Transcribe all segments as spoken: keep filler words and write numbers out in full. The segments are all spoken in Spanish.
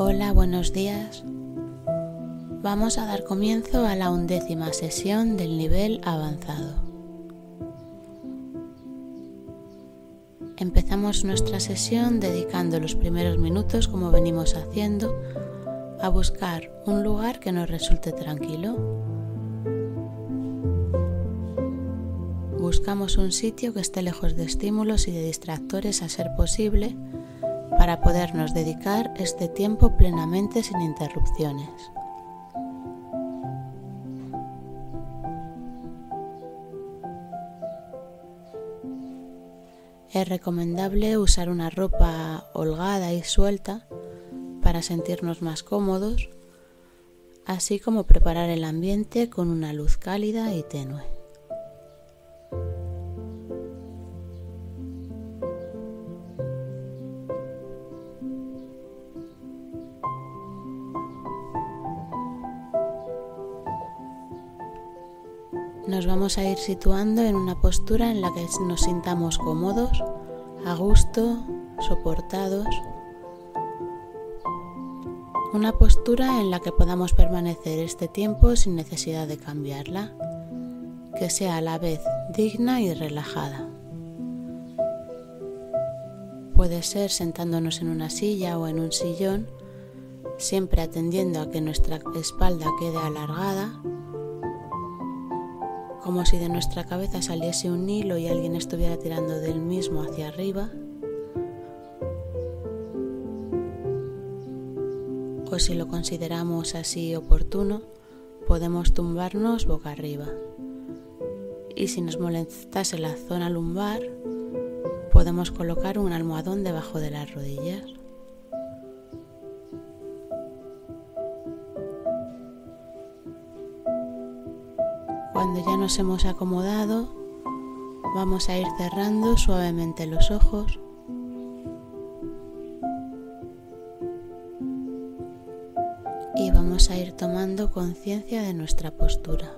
Hola, buenos días. Vamos a dar comienzo a la undécima sesión del nivel avanzado. Empezamos nuestra sesión dedicando los primeros minutos, como venimos haciendo, a buscar un lugar que nos resulte tranquilo. Buscamos un sitio que esté lejos de estímulos y de distractores a ser posible para podernos dedicar este tiempo plenamente sin interrupciones. Es recomendable usar una ropa holgada y suelta para sentirnos más cómodos, así como preparar el ambiente con una luz cálida y tenue. Nos vamos a ir situando en una postura en la que nos sintamos cómodos, a gusto, soportados. Una postura en la que podamos permanecer este tiempo sin necesidad de cambiarla, que sea a la vez digna y relajada. Puede ser sentándonos en una silla o en un sillón, siempre atendiendo a que nuestra espalda quede alargada, como si de nuestra cabeza saliese un hilo y alguien estuviera tirando del mismo hacia arriba, o si lo consideramos así oportuno, podemos tumbarnos boca arriba. Y si nos molestase la zona lumbar, podemos colocar un almohadón debajo de las rodillas. Cuando ya nos hemos acomodado, vamos a ir cerrando suavemente los ojos y vamos a ir tomando conciencia de nuestra postura.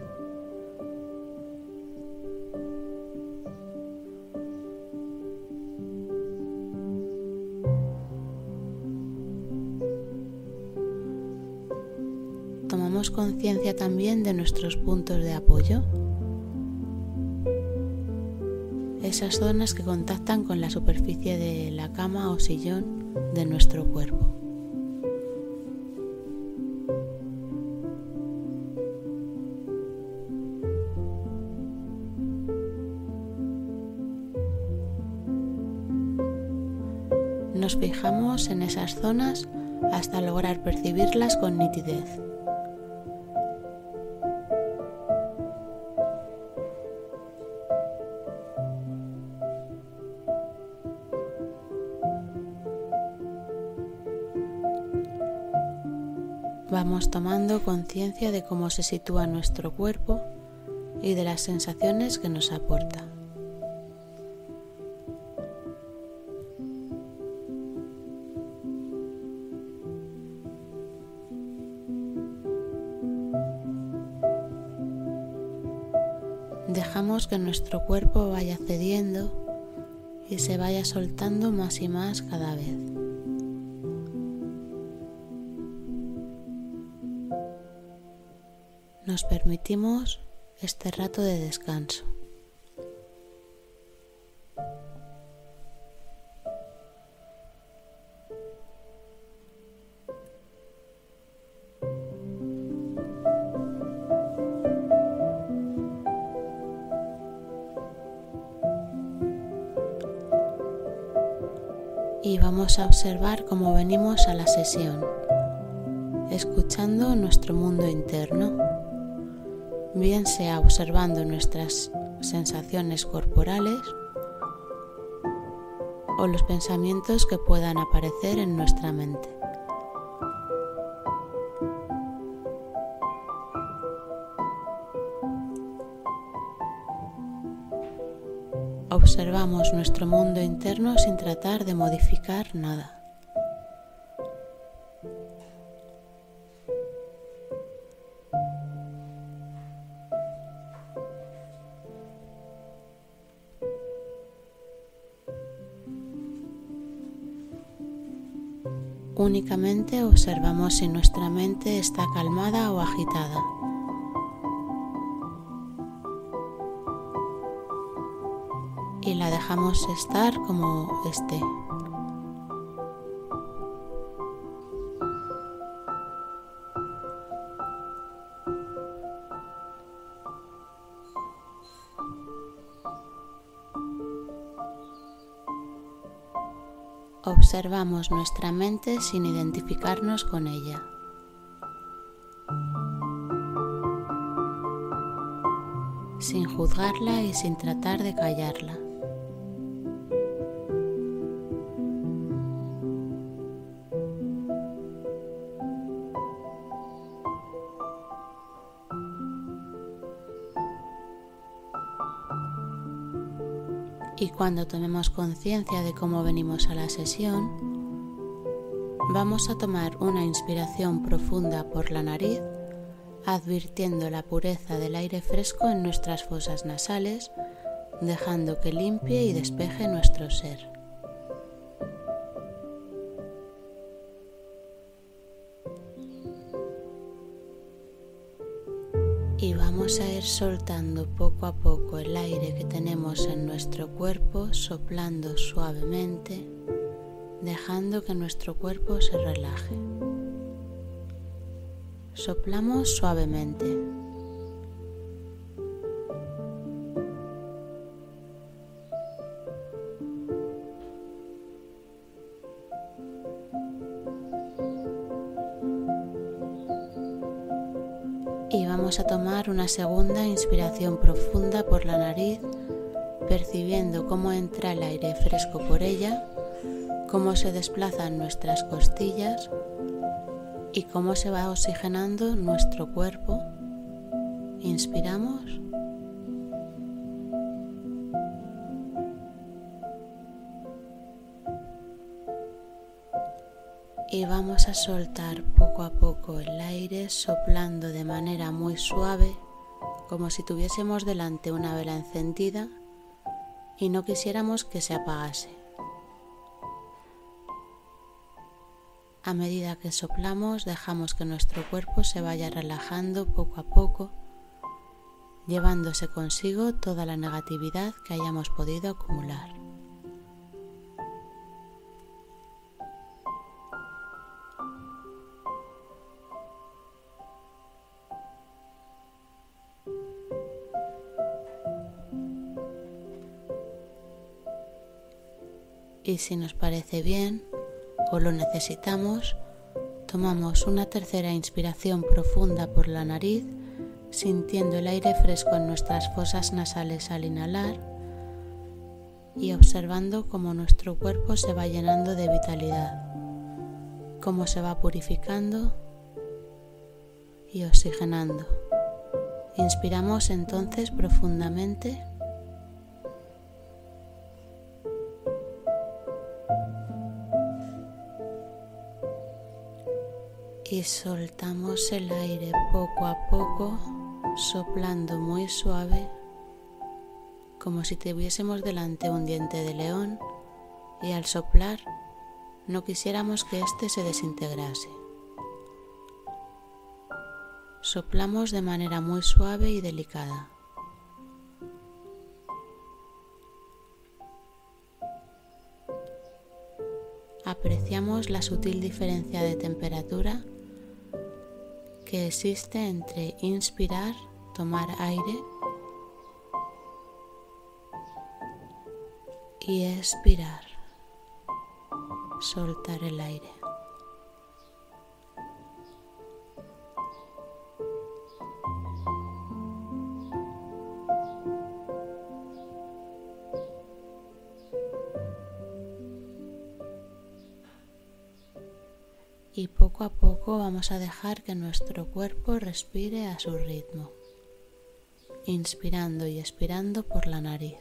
Tomamos conciencia también de nuestros puntos de apoyo, esas zonas que contactan con la superficie de la cama o sillón de nuestro cuerpo. Nos fijamos en esas zonas hasta lograr percibirlas con nitidez. Vamos tomando conciencia de cómo se sitúa nuestro cuerpo y de las sensaciones que nos aporta. Dejamos que nuestro cuerpo vaya cediendo y se vaya soltando más y más cada vez. Nos permitimos este rato de descanso. Y vamos a observar cómo venimos a la sesión, escuchando nuestro mundo interno, bien sea observando nuestras sensaciones corporales o los pensamientos que puedan aparecer en nuestra mente. Observamos nuestro mundo interno sin tratar de modificar nada. Únicamente observamos si nuestra mente está calmada o agitada. Y la dejamos estar como esté. Observamos nuestra mente sin identificarnos con ella. Sin juzgarla y sin tratar de callarla. Y cuando tomemos conciencia de cómo venimos a la sesión, vamos a tomar una inspiración profunda por la nariz, advirtiendo la pureza del aire fresco en nuestras fosas nasales, dejando que limpie y despeje nuestro ser. Y vamos a ir soltando poco a poco el aire que tenemos en nuestro cuerpo, soplando suavemente, dejando que nuestro cuerpo se relaje. Soplamos suavemente. Y vamos a tomar una segunda inspiración profunda por la nariz, percibiendo cómo entra el aire fresco por ella, cómo se desplazan nuestras costillas y cómo se va oxigenando nuestro cuerpo. Inspiramos. Y vamos a soltar poco a poco el aire, soplando de manera muy suave, como si tuviésemos delante una vela encendida y no quisiéramos que se apagase. A medida que soplamos, dejamos que nuestro cuerpo se vaya relajando poco a poco, llevándose consigo toda la negatividad que hayamos podido acumular. Y si nos parece bien o lo necesitamos, tomamos una tercera inspiración profunda por la nariz, sintiendo el aire fresco en nuestras fosas nasales al inhalar y observando cómo nuestro cuerpo se va llenando de vitalidad, cómo se va purificando y oxigenando. Inspiramos entonces profundamente. Y soltamos el aire poco a poco, soplando muy suave, como si tuviésemos delante un diente de león y al soplar no quisiéramos que éste se desintegrase. Soplamos de manera muy suave y delicada. Apreciamos la sutil diferencia de temperatura que existe entre inspirar, tomar aire, y expirar, soltar el aire. Y poco a poco vamos a dejar que nuestro cuerpo respire a su ritmo, inspirando y expirando por la nariz.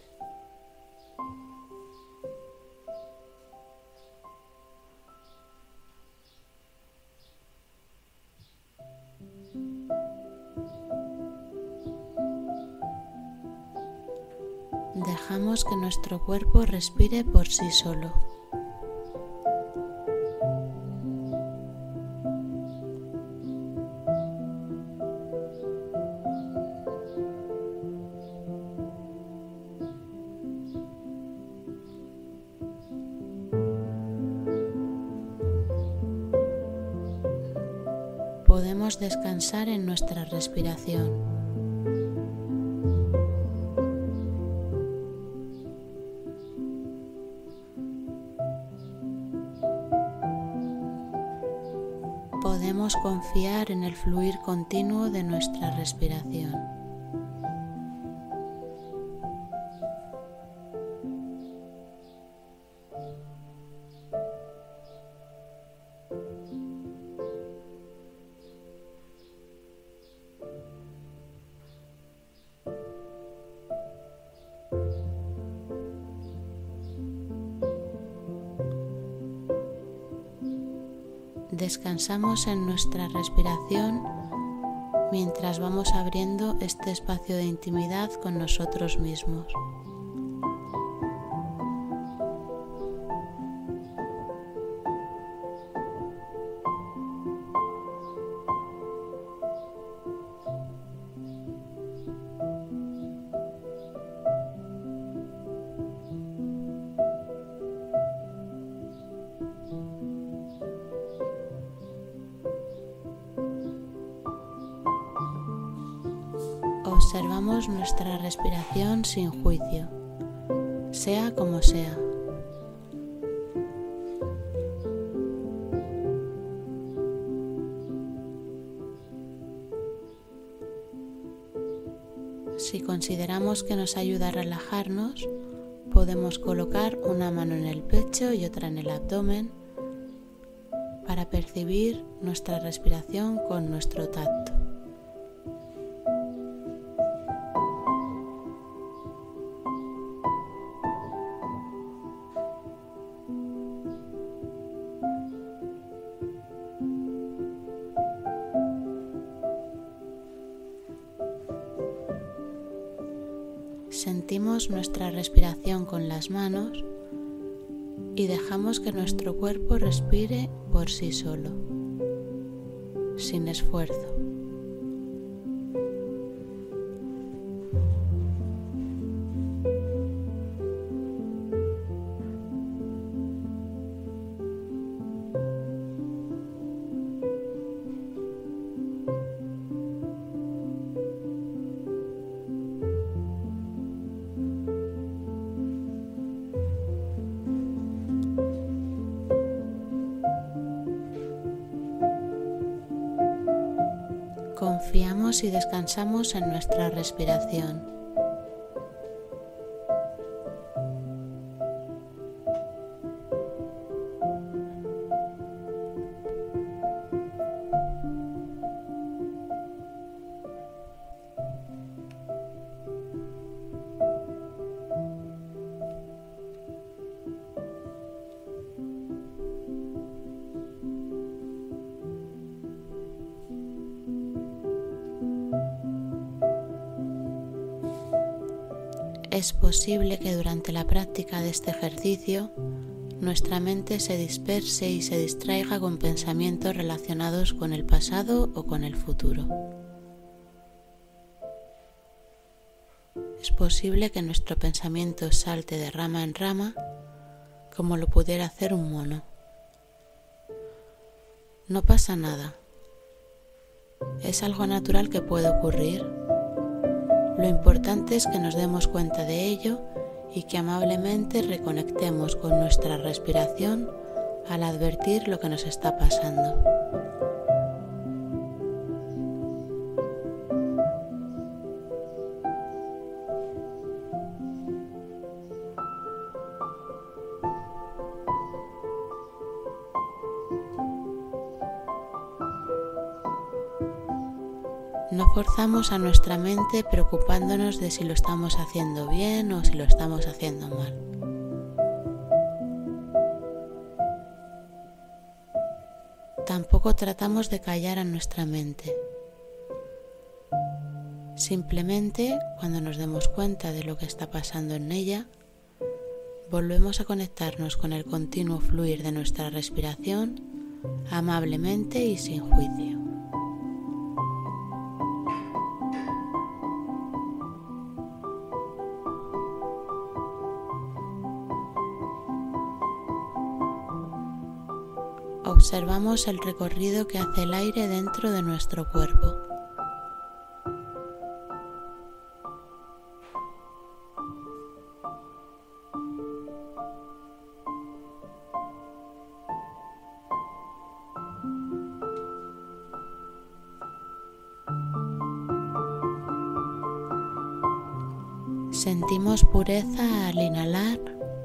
Dejamos que nuestro cuerpo respire por sí solo. podemos descansar en nuestra respiración. Podemos confiar en el fluir continuo de nuestra respiración. Descansamos en nuestra respiración mientras vamos abriendo este espacio de intimidad con nosotros mismos. Observamos nuestra respiración sin juicio, sea como sea. Si consideramos que nos ayuda a relajarnos, podemos colocar una mano en el pecho y otra en el abdomen para percibir nuestra respiración con nuestro tacto. Sentimos nuestra respiración con las manos y dejamos que nuestro cuerpo respire por sí solo, sin esfuerzo. Confiamos y descansamos en nuestra respiración. Es posible que durante la práctica de este ejercicio nuestra mente se disperse y se distraiga con pensamientos relacionados con el pasado o con el futuro. Es posible que nuestro pensamiento salte de rama en rama como lo pudiera hacer un mono. No pasa nada. Es algo natural que puede ocurrir. Lo importante es que nos demos cuenta de ello y que amablemente reconectemos con nuestra respiración al advertir lo que nos está pasando. No forzamos a nuestra mente preocupándonos de si lo estamos haciendo bien o si lo estamos haciendo mal. Tampoco tratamos de callar a nuestra mente. Simplemente, cuando nos demos cuenta de lo que está pasando en ella, volvemos a conectarnos con el continuo fluir de nuestra respiración amablemente y sin juicio. Observamos el recorrido que hace el aire dentro de nuestro cuerpo. Sentimos pureza al inhalar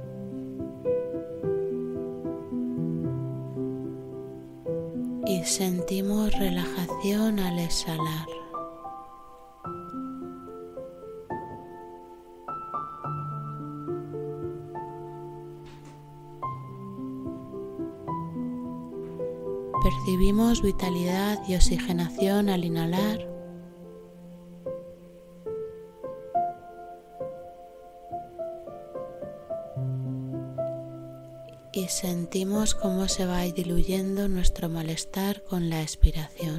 y sentimos relajación al exhalar. Percibimos vitalidad y oxigenación al inhalar y sentimos cómo se va diluyendo nuestro malestar con la expiración.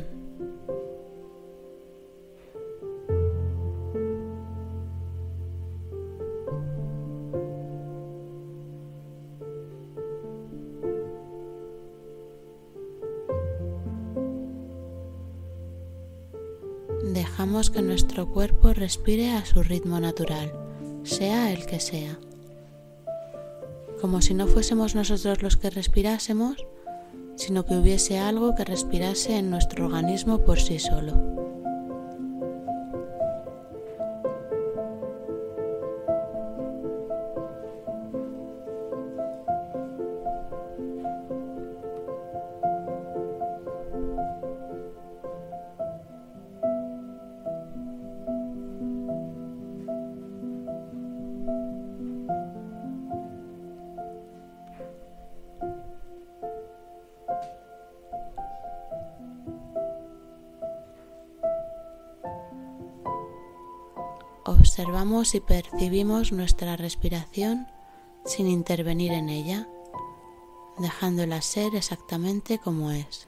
Dejamos que nuestro cuerpo respire a su ritmo natural, sea el que sea. Como si no fuésemos nosotros los que respirásemos, sino que hubiese algo que respirase en nuestro organismo por sí solo. Observamos y percibimos nuestra respiración sin intervenir en ella, dejándola ser exactamente como es.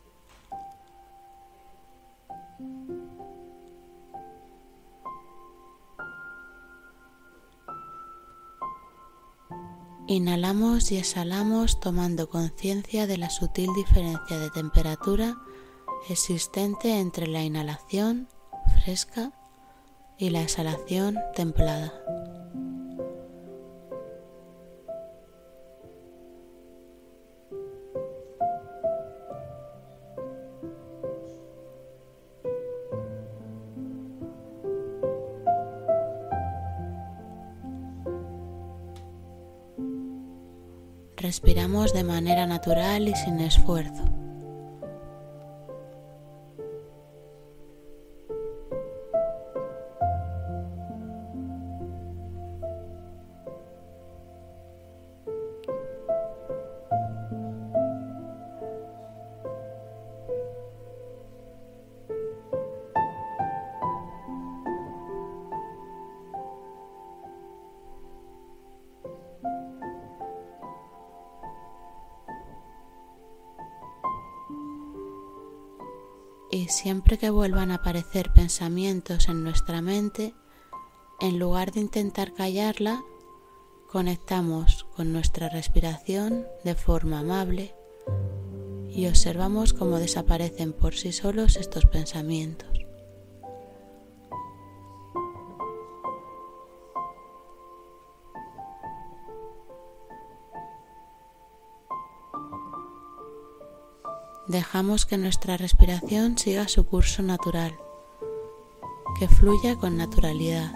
Inhalamos y exhalamos tomando conciencia de la sutil diferencia de temperatura existente entre la inhalación fresca y la exhalación templada. Respiramos de manera natural y sin esfuerzo. Y siempre que vuelvan a aparecer pensamientos en nuestra mente, en lugar de intentar callarla, conectamos con nuestra respiración de forma amable y observamos cómo desaparecen por sí solos estos pensamientos. Dejamos que nuestra respiración siga su curso natural, que fluya con naturalidad.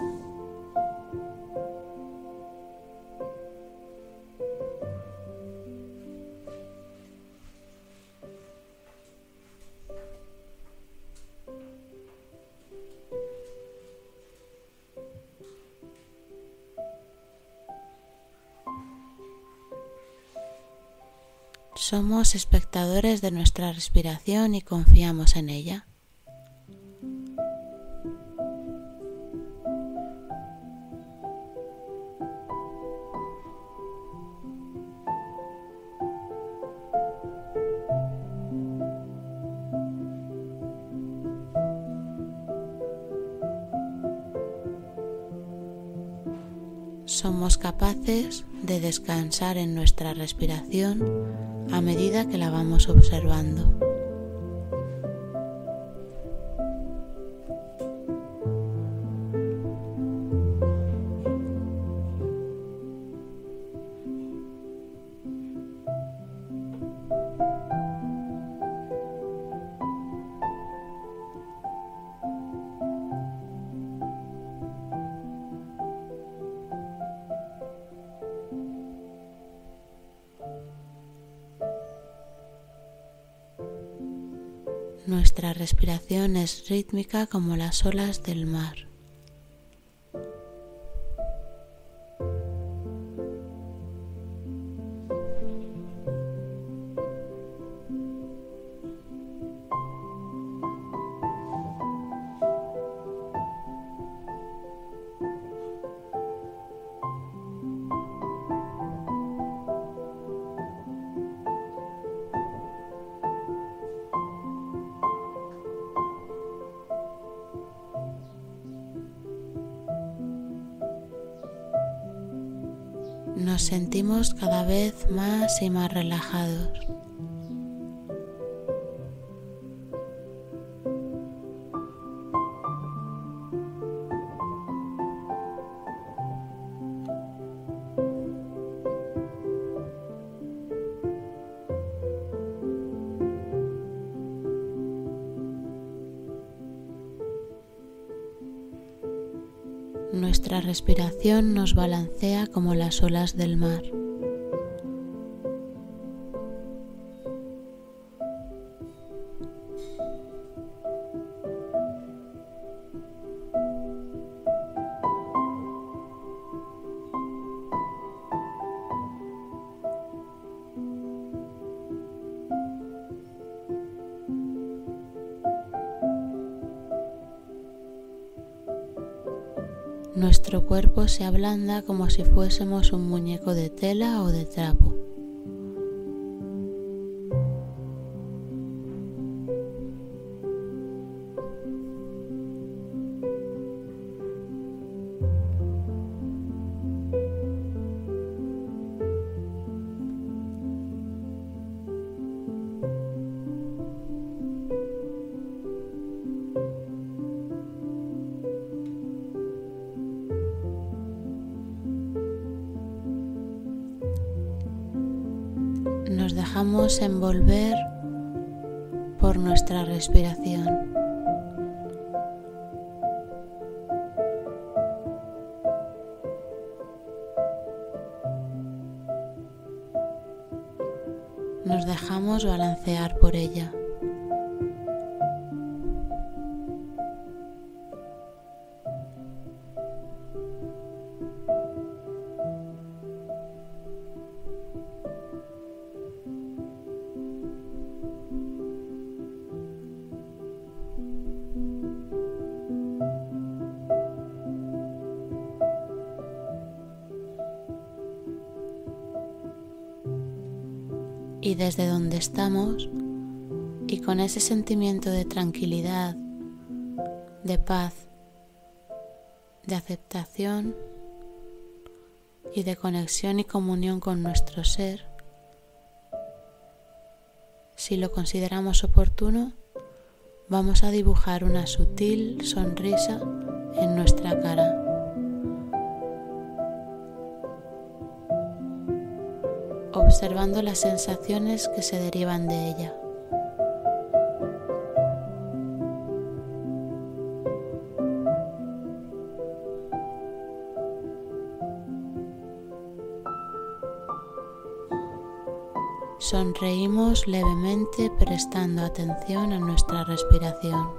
Somos espectadores de nuestra respiración y confiamos en ella. Somos capaces de descansar en nuestra respiración a medida que la vamos observando. Nuestra respiración es rítmica como las olas del mar. Nos sentimos cada vez más y más relajados. Nuestra respiración nos balancea como las olas del mar. Nuestro cuerpo se ablanda como si fuésemos un muñeco de tela o de trapo. Nos dejamos envolver por nuestra respiración. Nos dejamos balancear por ella. Y desde donde estamos, y con ese sentimiento de tranquilidad, de paz, de aceptación y de conexión y comunión con nuestro ser, si lo consideramos oportuno, vamos a dibujar una sutil sonrisa en nuestra cara. Observando las sensaciones que se derivan de ella. Sonreímos levemente prestando atención a nuestra respiración.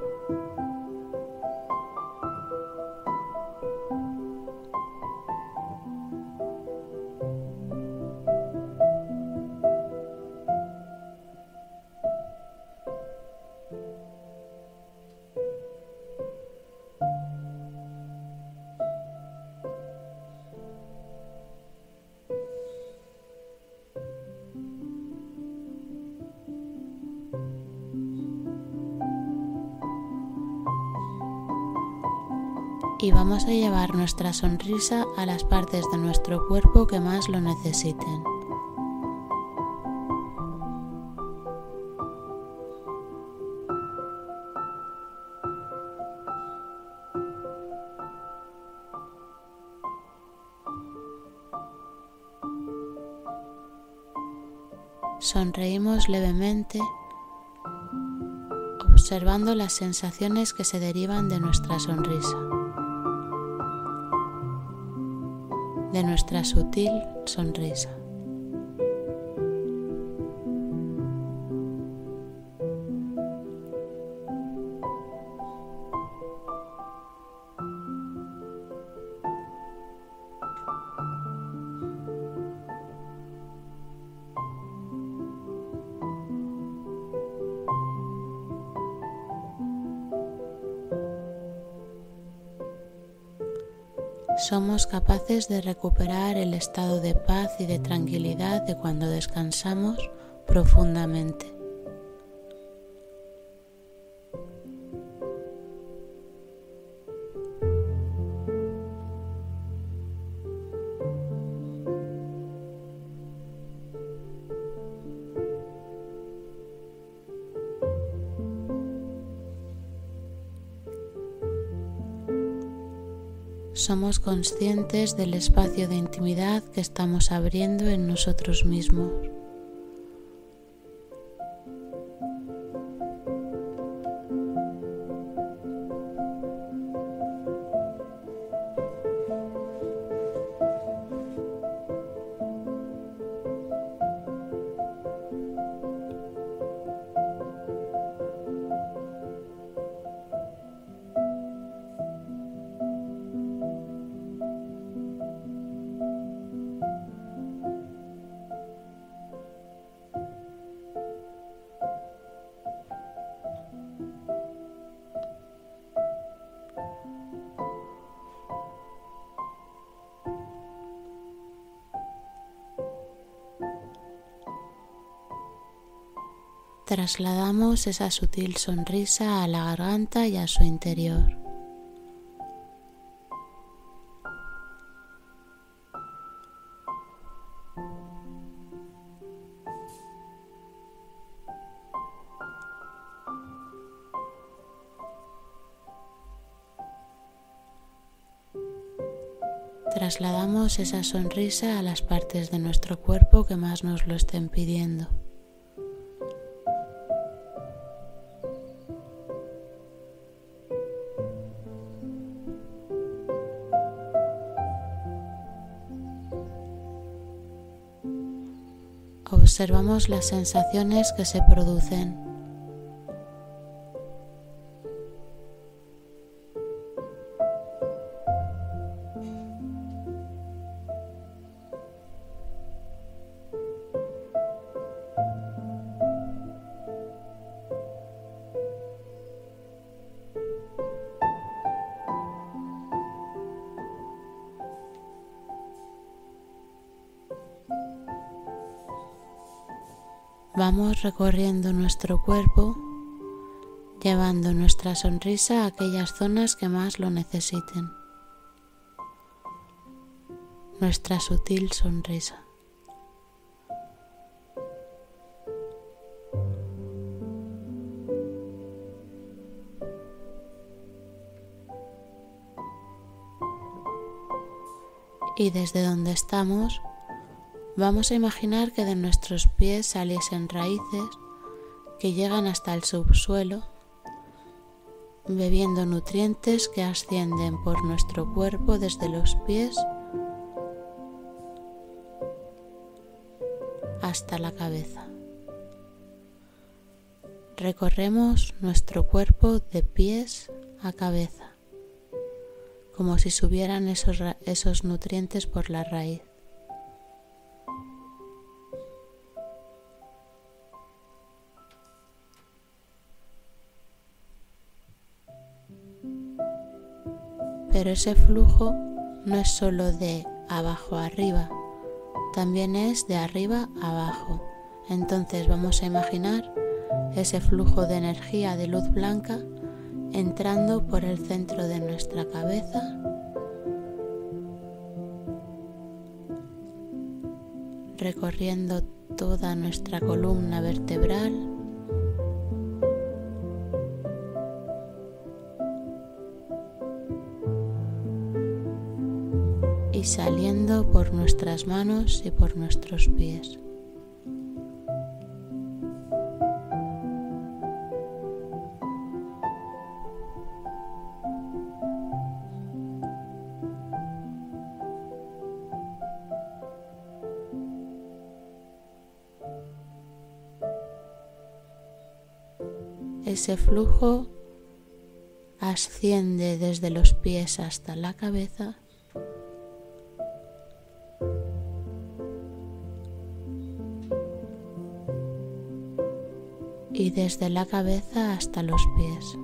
Y vamos a llevar nuestra sonrisa a las partes de nuestro cuerpo que más lo necesiten. Sonreímos levemente, observando las sensaciones que se derivan de nuestra sonrisa, de nuestra sutil sonrisa. Somos capaces de recuperar el estado de paz y de tranquilidad de cuando descansamos profundamente. Somos conscientes del espacio de intimidad que estamos abriendo en nosotros mismos. Trasladamos esa sutil sonrisa a la garganta y a su interior. Trasladamos esa sonrisa a las partes de nuestro cuerpo que más nos lo estén pidiendo. Observamos las sensaciones que se producen. Vamos recorriendo nuestro cuerpo, llevando nuestra sonrisa a aquellas zonas que más lo necesiten. Nuestra sutil sonrisa. Y desde donde estamos, vamos a imaginar que de nuestros pies saliesen raíces que llegan hasta el subsuelo, bebiendo nutrientes que ascienden por nuestro cuerpo desde los pies hasta la cabeza. Recorremos nuestro cuerpo de pies a cabeza, como si subieran esos, esos nutrientes por la raíz. Pero ese flujo no es solo de abajo a arriba, también es de arriba a abajo. Entonces vamos a imaginar ese flujo de energía de luz blanca entrando por el centro de nuestra cabeza, recorriendo toda nuestra columna vertebral, y saliendo por nuestras manos y por nuestros pies. ese flujo asciende desde los pies hasta la cabeza y desde la cabeza hasta los pies.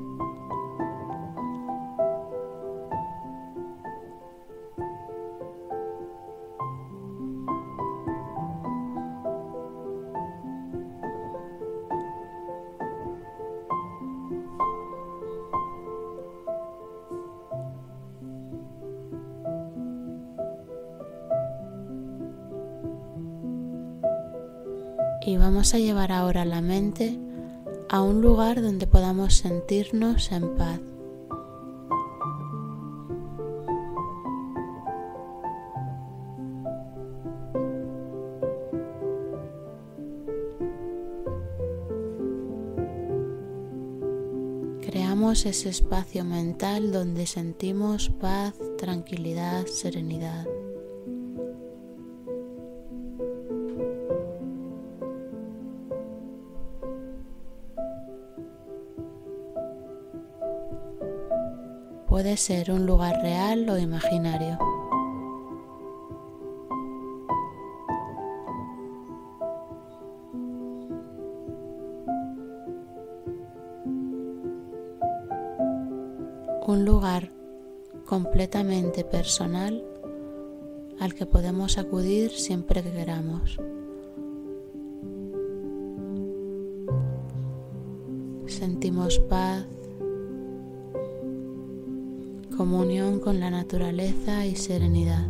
Y vamos a llevar ahora la mente a un lugar donde podamos sentirnos en paz. Creamos ese espacio mental donde sentimos paz, tranquilidad, serenidad. Puede ser un lugar real o imaginario. Un lugar completamente personal al que podemos acudir siempre que queramos. Sentimos paz, comunión con la naturaleza y serenidad.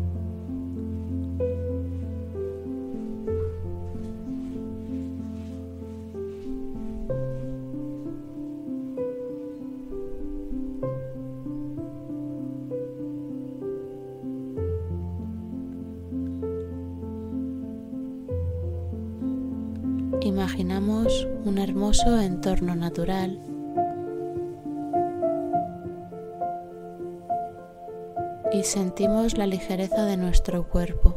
Imaginamos un hermoso entorno natural y sentimos la ligereza de nuestro cuerpo.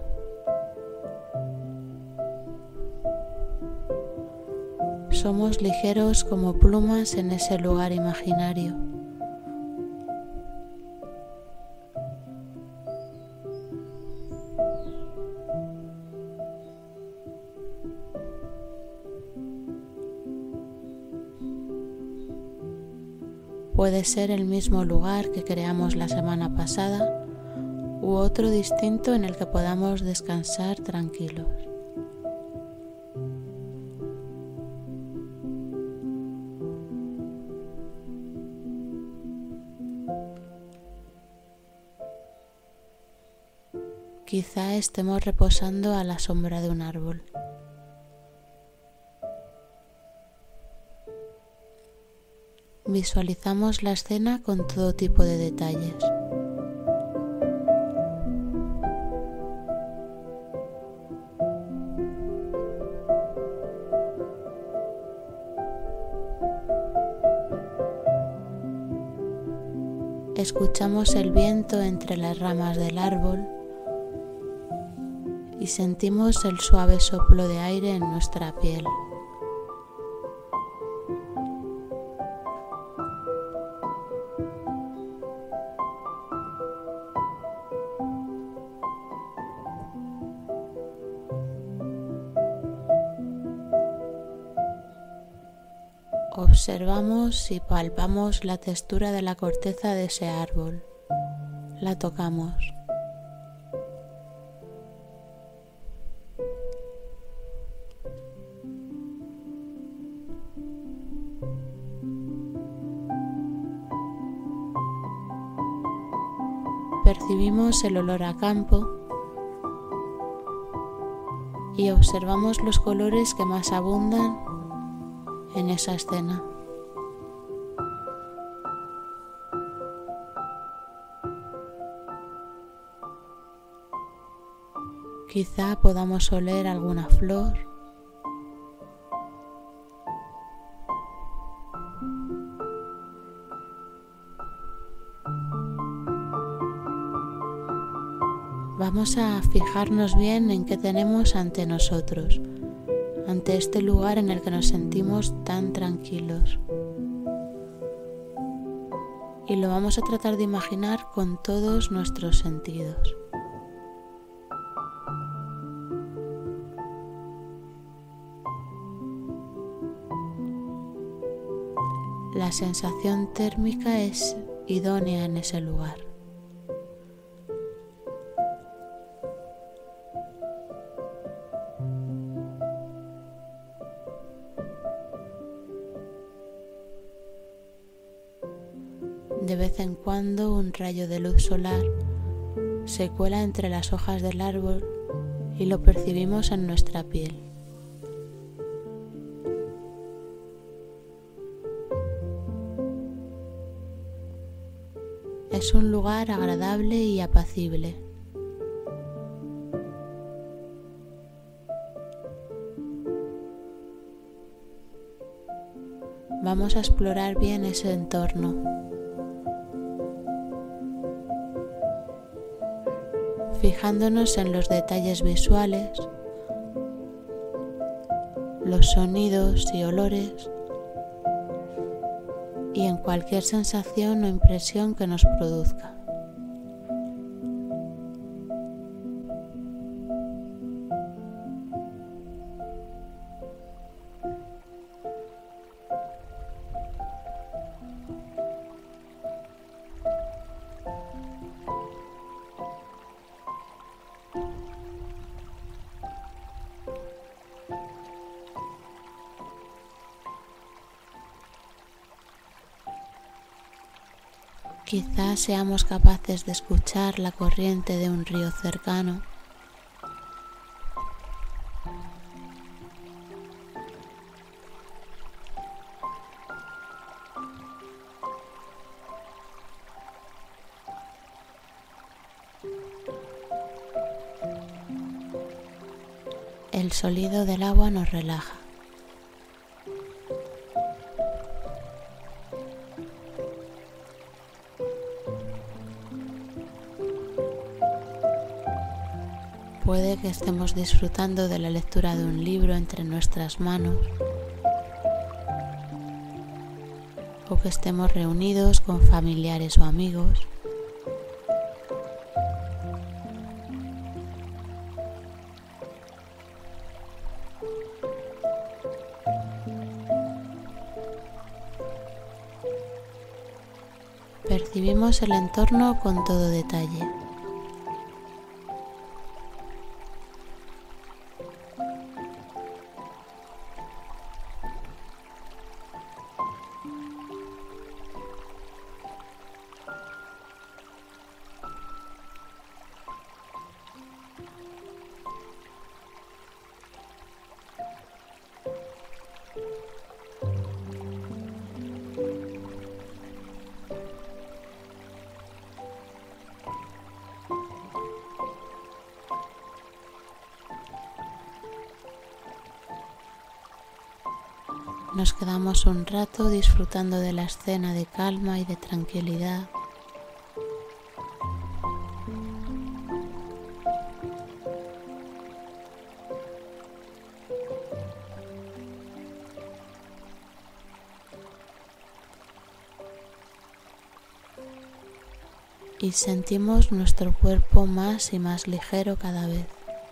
Somos ligeros como plumas en ese lugar imaginario. Puede ser el mismo lugar que creamos la semana pasada u otro distinto en el que podamos descansar tranquilos. Quizá estemos reposando a la sombra de un árbol. Visualizamos la escena con todo tipo de detalles. Escuchamos el viento entre las ramas del árbol y sentimos el suave soplo de aire en nuestra piel. Observamos y palpamos la textura de la corteza de ese árbol. La tocamos. Percibimos el olor a campo y observamos los colores que más abundan en esa escena. Quizá podamos oler alguna flor. Vamos a fijarnos bien en qué tenemos ante nosotros, ante este lugar en el que nos sentimos tan tranquilos. y lo vamos a tratar de imaginar con todos nuestros sentidos. La sensación térmica es idónea en ese lugar. De vez en cuando un rayo de luz solar se cuela entre las hojas del árbol y lo percibimos en nuestra piel. Es un lugar agradable y apacible. Vamos a explorar bien ese entorno. Fijándonos en los detalles visuales, los sonidos y olores y en cualquier sensación o impresión que nos produzca. Quizás seamos capaces de escuchar la corriente de un río cercano. El sonido del agua nos relaja. Puede que estemos disfrutando de la lectura de un libro entre nuestras manos o que estemos reunidos con familiares o amigos. Percibimos el entorno con todo detalle. Nos quedamos un rato disfrutando de la escena de calma y de tranquilidad. Y sentimos nuestro cuerpo más y más ligero cada vez.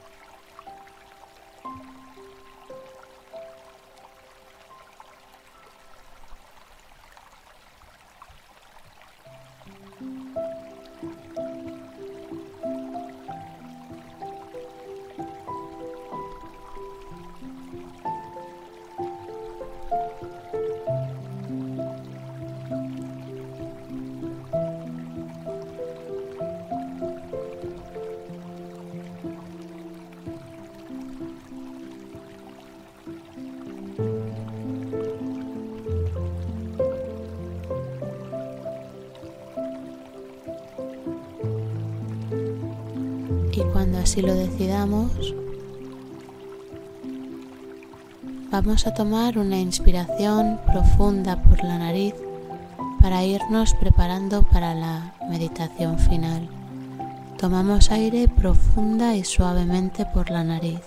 Y cuando así lo decidamos, vamos a tomar una inspiración profunda por la nariz para irnos preparando para la meditación final. Tomamos aire profunda y suavemente por la nariz.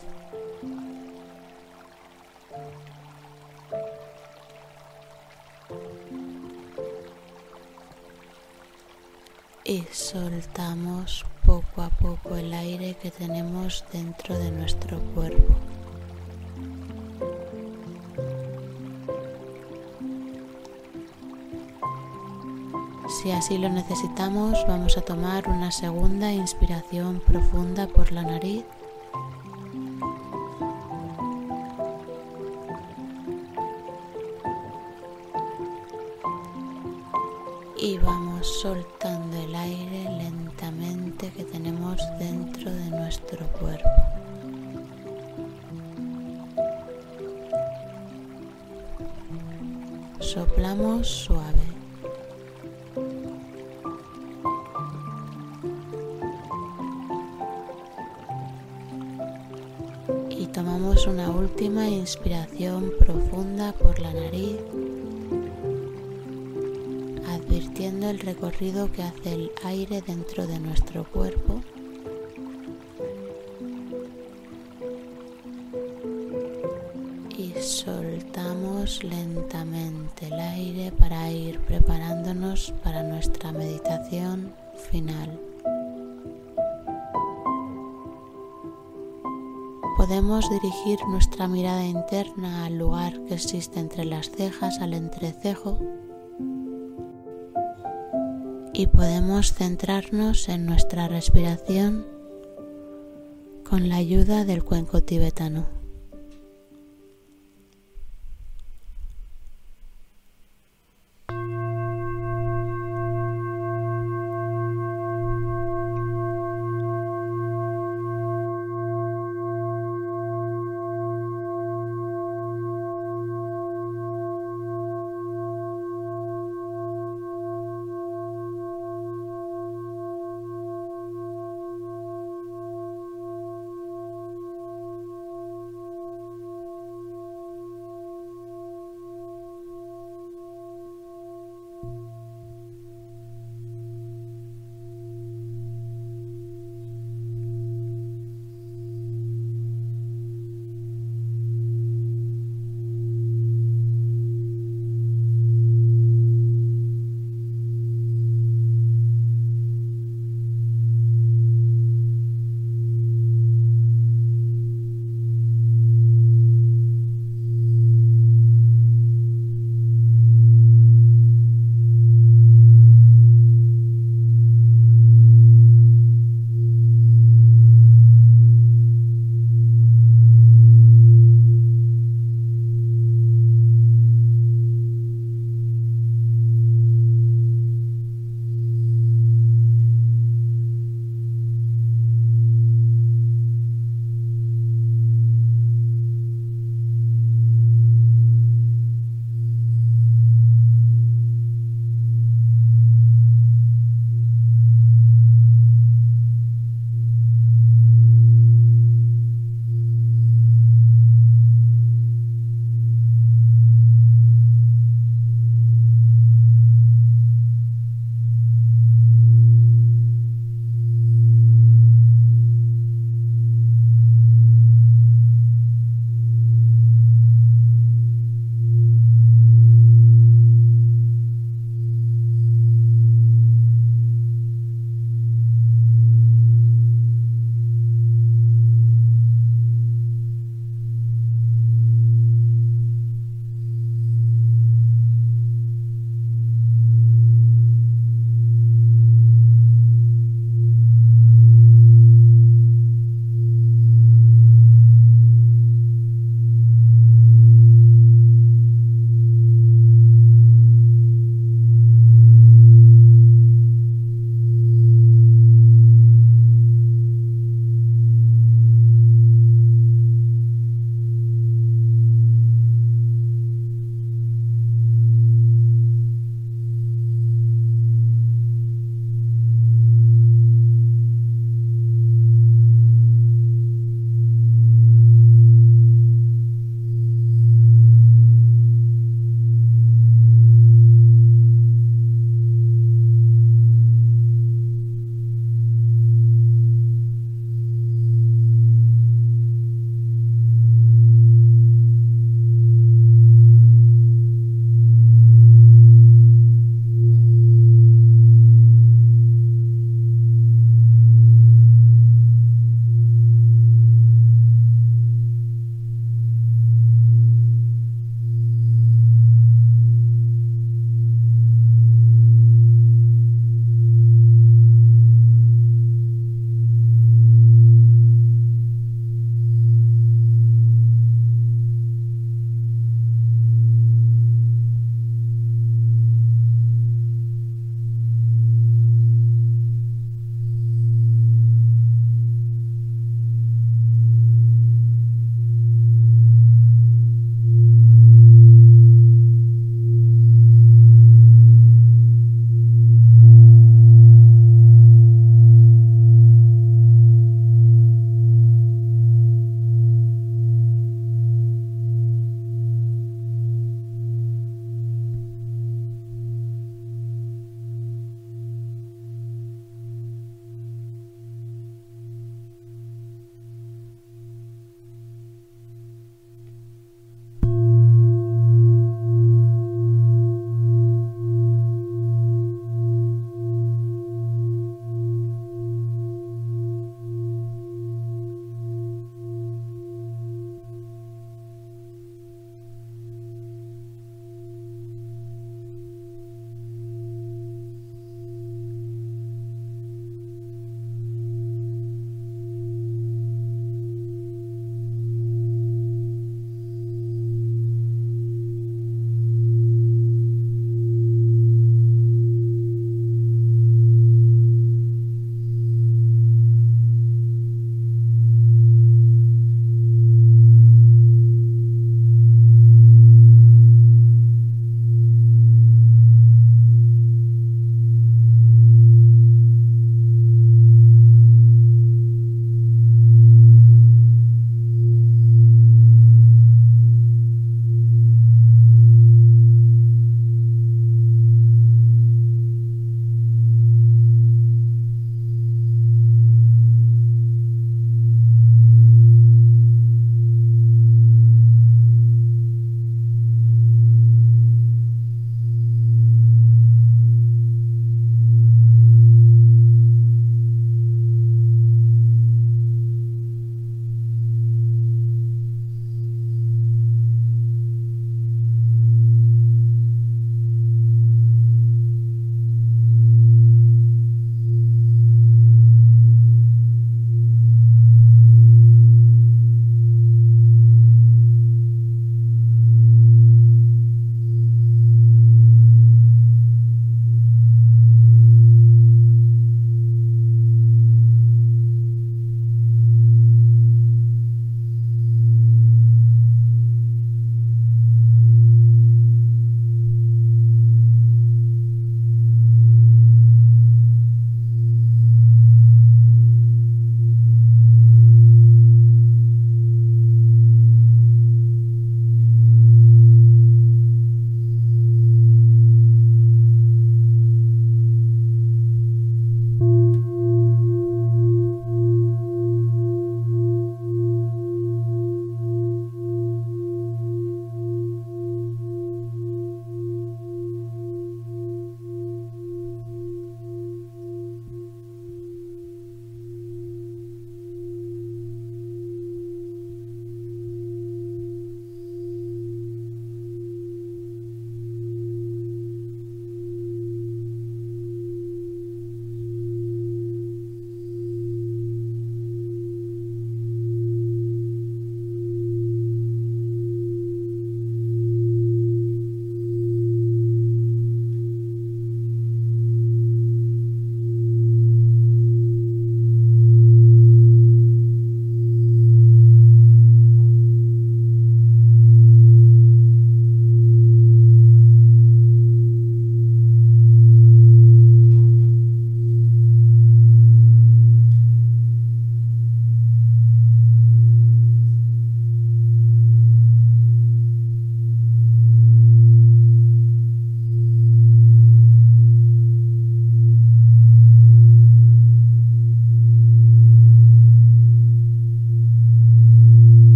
y soltamos poco a poco el aire que tenemos dentro de nuestro cuerpo. Si así lo necesitamos, vamos a tomar una segunda inspiración profunda por la nariz y vamos soltando el aire lentamente que tenemos dentro de nuestro cuerpo. Soplamos suave. Y tomamos una última inspiración profunda por la nariz, advirtiendo el recorrido que hace el aire dentro de nuestro cuerpo. Y soltamos lentamente el aire para ir preparándonos para nuestra meditación final. Podemos dirigir nuestra mirada interna al lugar que existe entre las cejas, al entrecejo, y podemos centrarnos en nuestra respiración con la ayuda del cuenco tibetano.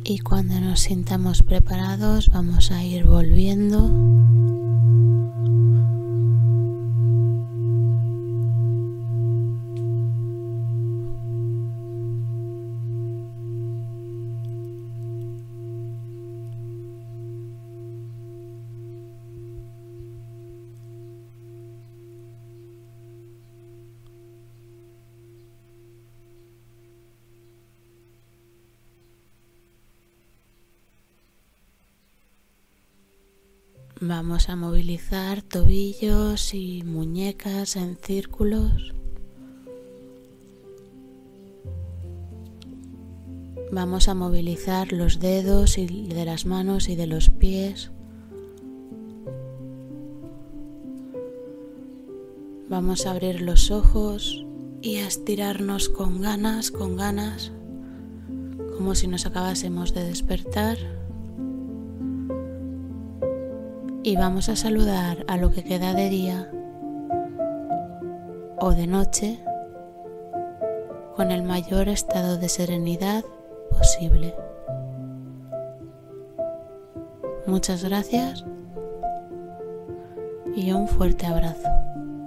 Y cuando nos sintamos preparados vamos a ir volviendo. Vamos a movilizar tobillos y muñecas en círculos. Vamos a movilizar los dedos y de las manos y de los pies. Vamos a abrir los ojos y a estirarnos con ganas, con ganas, como si nos acabásemos de despertar. Y vamos a saludar a lo que queda de día o de noche con el mayor estado de serenidad posible. Muchas gracias y un fuerte abrazo.